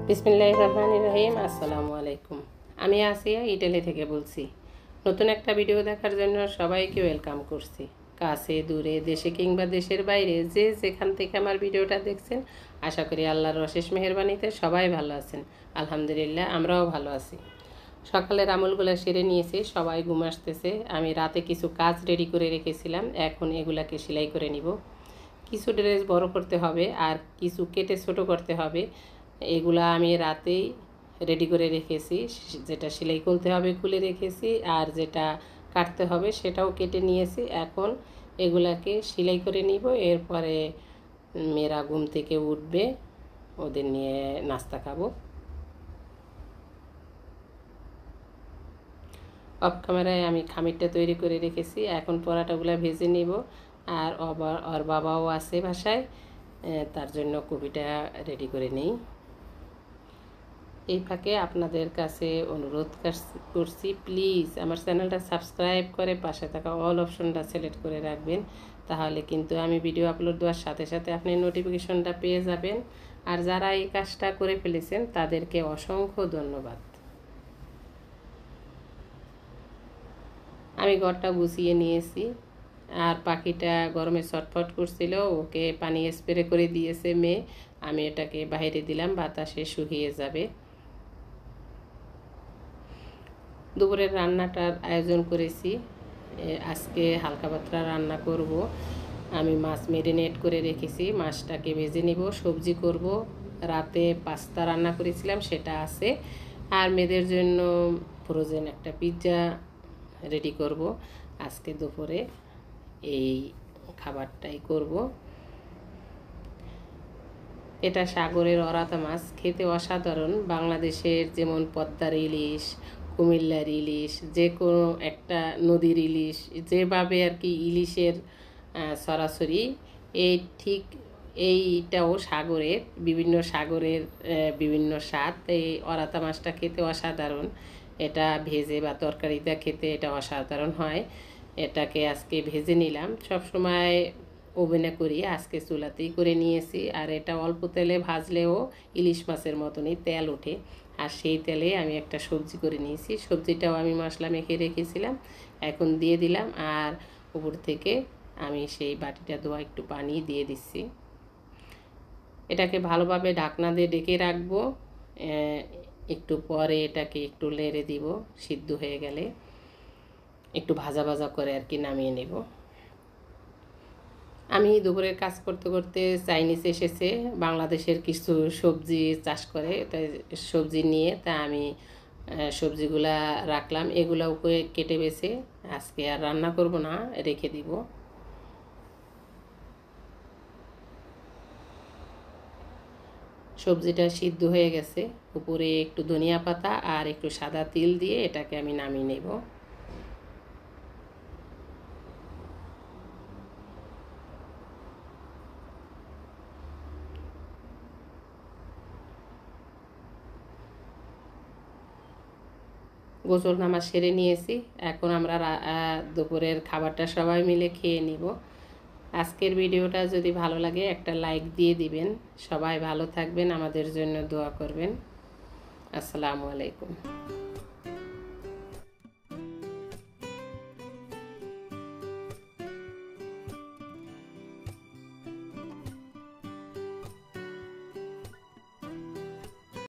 বিসমিল্লাহির রহমানির রহিম। আসসালামু আলাইকুম। আমি আসিয়া ইটালি থেকে বলছি। নতুন একটা ভিডিও দেখার জন্য সবাইকে ওয়েলকাম করছি। কাছে দূরে দেশে কিংবা দেশের বাইরে যে যেখান থেকে আমার ভিডিওটা দেখছেন, আশা করি আল্লাহর অশেষ মেহেরবানিতে সবাই ভালো আছেন। আলহামদুলিল্লাহ, আমরাও ভালো আছি। সকালের আমলগুলো সেরে নিয়েছি, সবাই ঘুম আসতেছে। আমি রাতে কিছু কাজ রেডি করে রেখেছিলাম, এখন এগুলাকে সেলাই করে নিব। কিছু ড্রেস বড় করতে হবে আর কিছু কেটে ছোট করতে হবে। এগুলা আমি রাতেই রেডি করে রেখেছি। যেটা সেলাই করতে হবে খুলে রেখেছি, আর যেটা কাটতে হবে সেটাও কেটে নিয়েছি। এখন এগুলাকে সেলাই করে নিব। এরপরে মেয়েরা ঘুম থেকে উঠবে, ওদের নিয়ে নাস্তা খাবো। অফ ক্যামেরায় আমি খামিরটা তৈরি করে রেখেছি, এখন পরাটাগুলো ভেজে নিব। আর ওর বাবাও আছে বাসায়, তার জন্য কপিটা রেডি করে নিই। এই ফাঁকে আপনাদের কাছে অনুরোধ করছি, প্লিজ আমার চ্যানেলটা সাবস্ক্রাইব করে পাশে থাকা অল অপশনটা সিলেক্ট করে রাখবেন। তাহলে কিন্তু আমি ভিডিও আপলোড দেওয়ার সাথে সাথে আপনি নোটিফিকেশনটা পেয়ে যাবেন। আর যারা এই কাজটা করে ফেলেছেন তাদেরকে অসংখ্য ধন্যবাদ। আমি ঘরটা গুছিয়ে নিয়েছি। আর পাখিটা গরমে ছটফট করছিল, ওকে পানি স্প্রে করে দিয়েছে মেয়ে। আমি এটাকে বাইরে দিলাম, বাতাসে শুকিয়ে যাবে। দুপুরের রান্নাটার আয়োজন করেছি। আজকে হালকা পাতলা রান্না করব। আমি মাছ মেরিনেট করে রেখেছি, মাছটাকে ভেজে নিব, সবজি করব। রাতে পাস্তা রান্না করেছিলাম, সেটা আছে। আর মেয়েদের জন্য ফ্রোজেন একটা পিৎজা রেডি করব। আজকে দুপুরে এই খাবারটাই করব। এটা সাগরের অরাতা মাছ, খেতে অসাধারণ। বাংলাদেশের যেমন পদ্মার ইলিশ, কুমিল্লার ইলিশ, যে কোনো একটা নদীর ইলিশ, যেভাবে আর কি ইলিশের সরাসরি এই ঠিক এইটাও সাগরের বিভিন্ন স্বাদ। এই অরাতা মাছটা খেতে অসাধারণ। এটা ভেজে বা তরকারিতে খেতে এটা অসাধারণ হয়। এটাকে আজকে ভেজে নিলাম। সব সময় ওভেনে করি, আজকে চুলাতেই করে নিয়েছি। আর এটা অল্প তেলে ভাজলেও ইলিশ মাছের মতনই তেল ওঠে। আর সেই তেলে আমি একটা সবজি করে নিয়েছি। সবজিটাও আমি মশলা মেখে রেখেছিলাম, এখন দিয়ে দিলাম। আর উপর থেকে আমি সেই বাটিটা ধোয়া একটু পানি দিয়ে দিচ্ছি। এটাকে ভালোভাবে ঢাকনা দিয়ে ঢেকে রাখবো। একটু পরে এটাকে একটু নেড়ে দিব, সিদ্ধ হয়ে গেলে একটু ভাজা ভাজা করে আর কি নামিয়ে নেব। আমি দুপুরের কাজ করতে করতে চাইনিজ এসেছে, বাংলাদেশের কিছু সবজি চাষ করে, তাই সবজি নিয়ে তা আমি সবজিগুলা রাখলাম। এগুলাও কেটে বেছে আজকে আর রান্না করব না, রেখে দিব। সবজিটা সিদ্ধ হয়ে গেছে। উপরে একটু ধনিয়া পাতা আর একটু সাদা তিল দিয়ে এটাকে আমি নামিয়ে নেব। গোসল নামাজ সেরে নিয়েছি, এখন আমরা দুপুরের খাবারটা সবাই মিলে খেয়ে নিব। আজকের ভিডিওটা যদি ভালো লাগে একটা লাইক দিয়ে দিবেন। সবাই ভালো থাকবেন, আমাদের জন্য দোয়া করবেন। আসসালামু আলাইকুম।